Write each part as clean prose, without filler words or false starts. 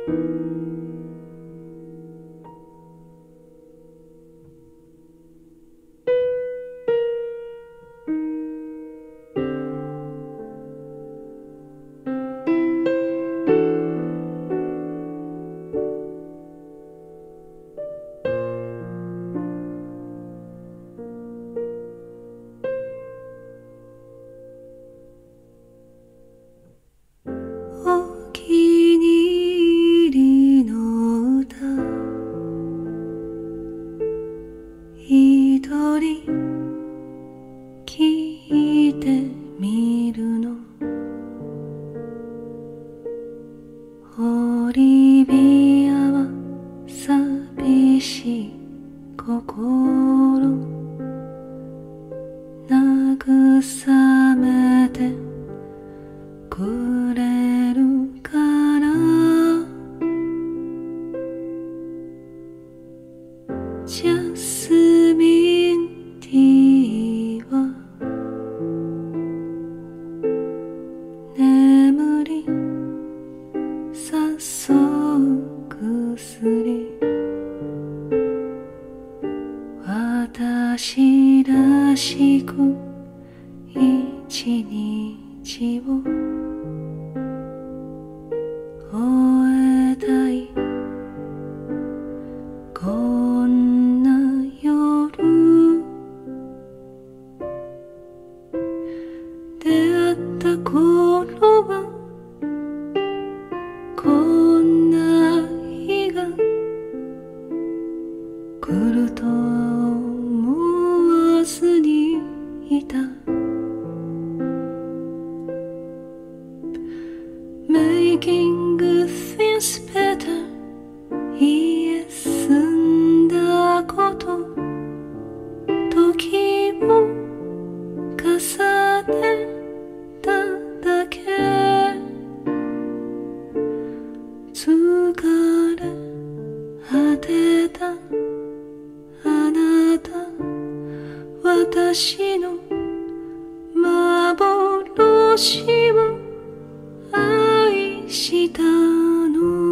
オリビアは寂しい心慰めてくれるからジャスミンティーは眠り誘う薬私らしく一日を終えたいこんな夜出会った頃はこんな日が来るとは思わずにいたMaking things better 言え済んだこと時を重ねただけ疲れ果てたあなた私の幻を愛したの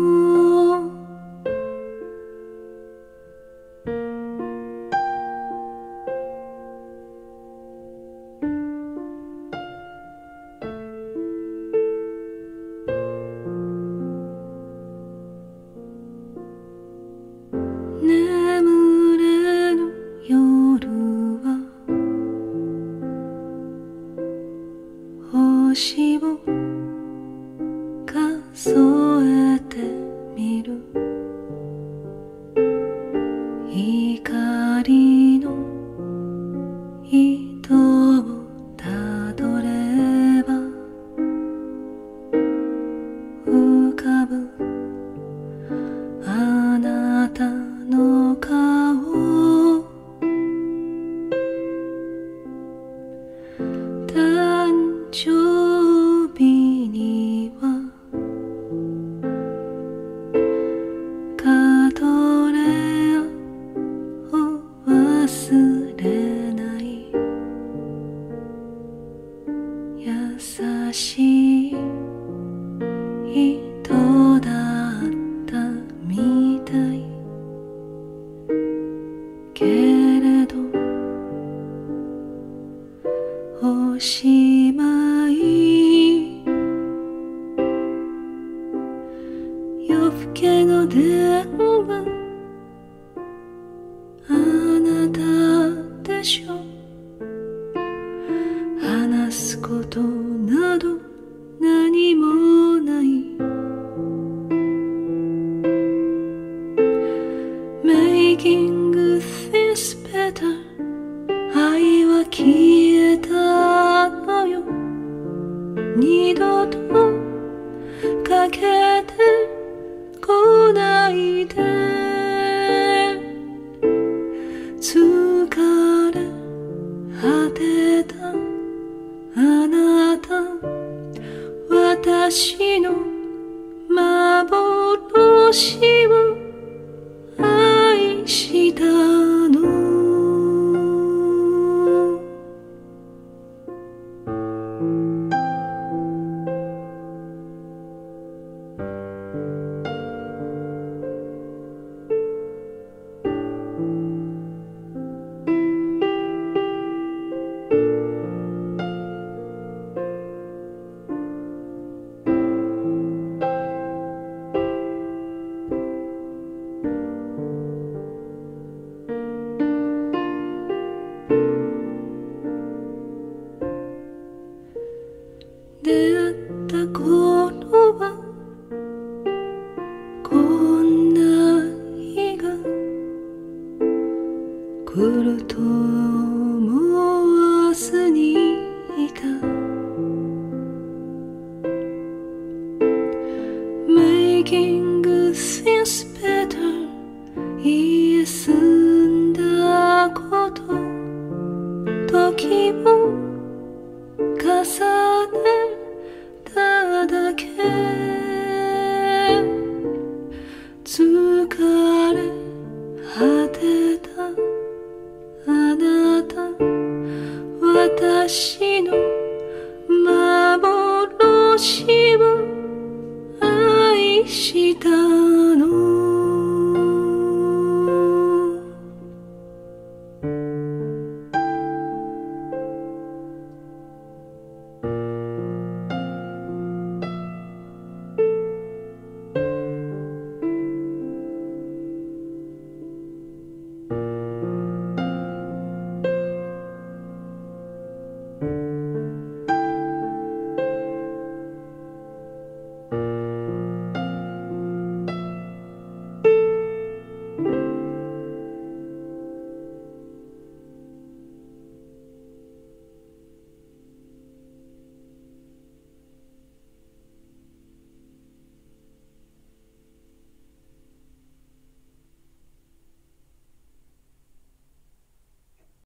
眠れぬ夜は星を数えてみる光の糸をたどれば浮かぶあなたの顔誕生日にはカトレアを忘れない優しい人だったみたいけれどおしまい夜更けの電話あなたでしょ話すことなど何もない Making things better 愛は消えたのよ二度とかけてこないで疲れ果てたあなた私の幻を愛したの Making things better 言え済んだこと時を重ねただけ疲れ果てたあなた私の幻を愛した